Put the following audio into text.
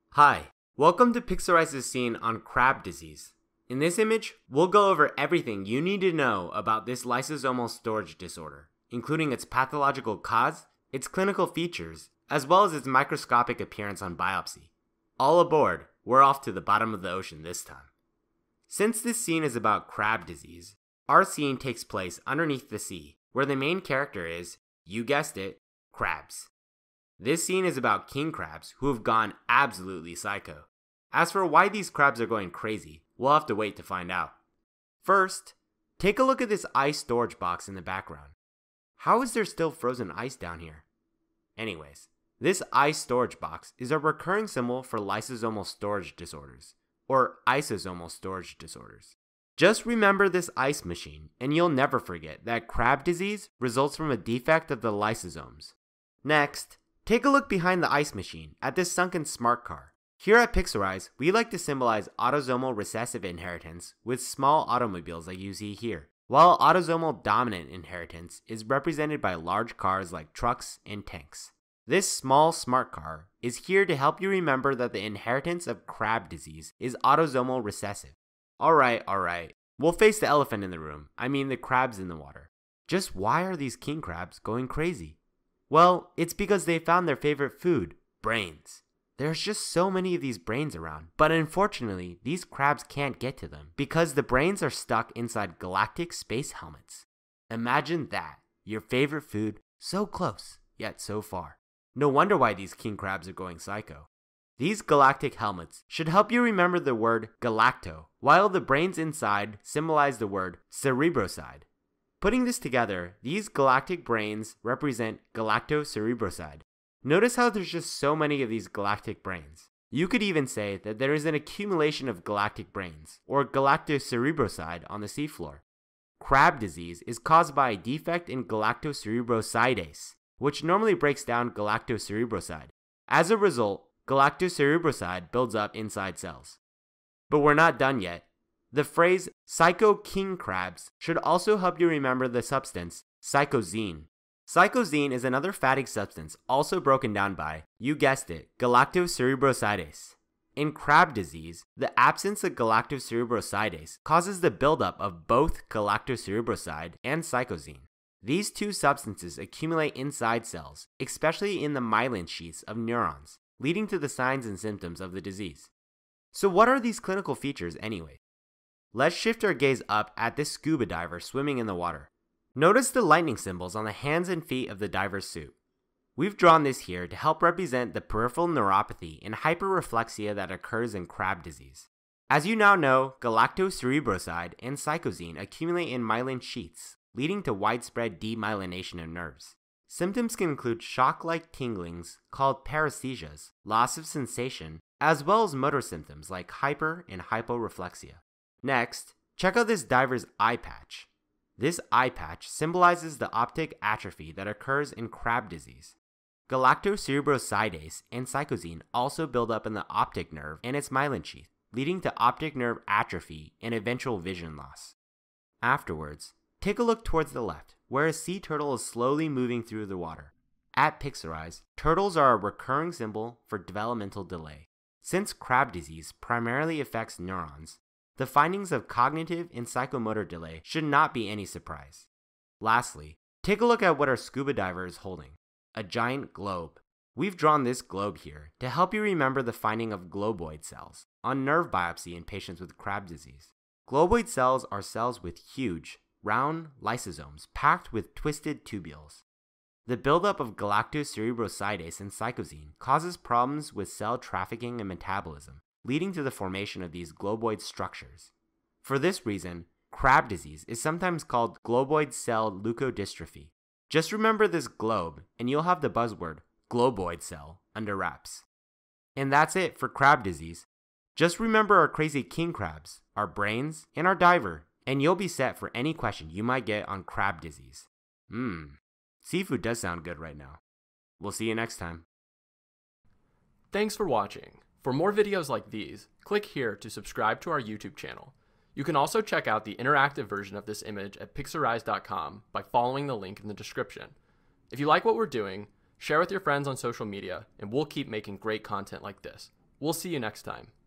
Hi, welcome to Pixelrice's scene on Krabbe disease. In this image, we'll go over everything you need to know about this lysosomal storage disorder, including its pathological cause, its clinical features, as well as its microscopic appearance on biopsy. All aboard, we're off to the bottom of the ocean this time. Since this scene is about Krabbe disease, our scene takes place underneath the sea, where the main character is, you guessed it, crabs. This scene is about king crabs who have gone absolutely psycho. As for why these crabs are going crazy, we'll have to wait to find out. First, take a look at this ice storage box in the background. How is there still frozen ice down here? Anyways, this ice storage box is a recurring symbol for lysosomal storage disorders, or isosomal storage disorders. Just remember this ice machine, and you'll never forget that Krabbe disease results from a defect of the lysosomes. Next, take a look behind the ice machine at this sunken smart car. Here at Pixelrize, we like to symbolize autosomal recessive inheritance with small automobiles like you see here, while autosomal dominant inheritance is represented by large cars like trucks and tanks. This small smart car is here to help you remember that the inheritance of Krabbe disease is autosomal recessive. Alright, we'll face the elephant in the room, the crabs in the water. Just why are these king crabs going crazy? Well, it's because they found their favorite food, brains. There's just so many of these brains around, but unfortunately, these crabs can't get to them because the brains are stuck inside galactic space helmets. Imagine that, your favorite food, so close, yet so far. No wonder why these king crabs are going psycho. These galactic helmets should help you remember the word galacto, while the brains inside symbolize the word cerebroside. Putting this together, these galactic brains represent galactocerebroside. Notice how there's just so many of these galactic brains. You could even say that there is an accumulation of galactic brains, or galactocerebroside, on the seafloor. Krabbe disease is caused by a defect in galactocerebrosidase, which normally breaks down galactocerebroside. As a result, galactocerebroside builds up inside cells. But we're not done yet. The phrase psycho-king crabs should also help you remember the substance psychosine. Psychosine is another fatty substance also broken down by, you guessed it, galactocerebrosidase. In Krabbe disease, the absence of galactocerebrosidase causes the buildup of both galactocerebroside and psychosine. These two substances accumulate inside cells, especially in the myelin sheaths of neurons, leading to the signs and symptoms of the disease. So what are these clinical features anyway? Let's shift our gaze up at this scuba diver swimming in the water. Notice the lightning symbols on the hands and feet of the diver's suit. We've drawn this here to help represent the peripheral neuropathy and hypo-reflexia that occurs in Krabbe disease. As you now know, galactocerebroside and psychosine accumulate in myelin sheaths, leading to widespread demyelination of nerves. Symptoms can include shock-like tinglings called paresthesias, loss of sensation, as well as motor symptoms like hyper and hypo-reflexia. Next, check out this diver's eye patch. This eye patch symbolizes the optic atrophy that occurs in Krabbe disease. Galactocerebrosidase and psychosine also build up in the optic nerve and its myelin sheath, leading to optic nerve atrophy and eventual vision loss. Afterwards, take a look towards the left, where a sea turtle is slowly moving through the water. At Pixelrize, turtles are a recurring symbol for developmental delay. Since Krabbe disease primarily affects neurons, the findings of cognitive and psychomotor delay should not be any surprise. Lastly, take a look at what our scuba diver is holding, a giant globe. We've drawn this globe here to help you remember the finding of globoid cells on nerve biopsy in patients with Krabbe disease. Globoid cells are cells with huge, round lysosomes packed with twisted tubules. The buildup of galactocerebrosidase and psychosine causes problems with cell trafficking and metabolism, leading to the formation of these globoid structures. For this reason, Krabbe disease is sometimes called globoid cell leukodystrophy. Just remember this globe, and you'll have the buzzword globoid cell under wraps. And that's it for Krabbe disease. Just remember our crazy king crabs, our brains, and our diver, and you'll be set for any question you might get on Krabbe disease. Seafood does sound good right now. We'll see you next time. Thanks for watching. For more videos like these, click here to subscribe to our YouTube channel. You can also check out the interactive version of this image at pixelrize.com by following the link in the description. If you like what we're doing, share with your friends on social media, and we'll keep making great content like this. We'll see you next time.